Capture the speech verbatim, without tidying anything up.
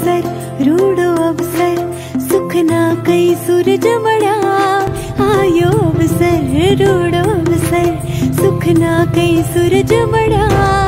अवसर रूड़ो अवसर सुख ना कई सूरज मड़ा। आयो अवसर रूड़ो अवसर सुख ना कई सूरज मड़ा।